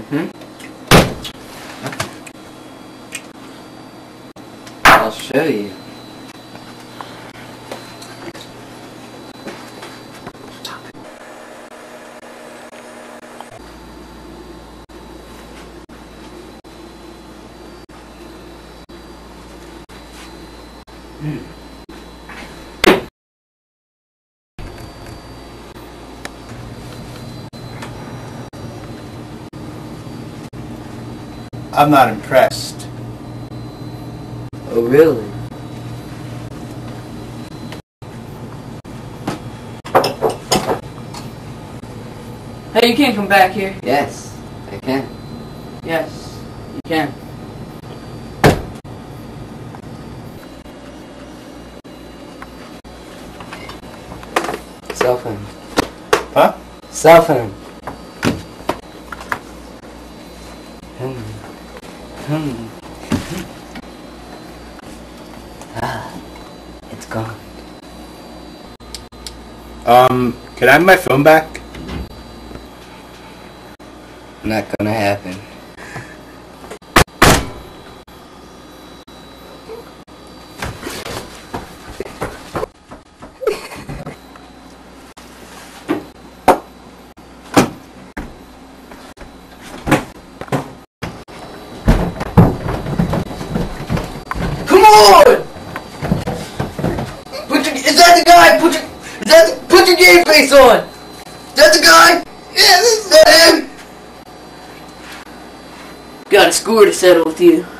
Mm-hmm. I'll show you. I'm not impressed. Oh, really? Hey, you can't come back here. Yes, I can. Yes, you can. Cell phone. Huh? Cell phone. Ah, it's gone. Can I have my phone back? Not gonna happen. Come on! Is that the guy? Put your game face on! Is that the guy? Yeah, this is that him! Got a score to settle with you.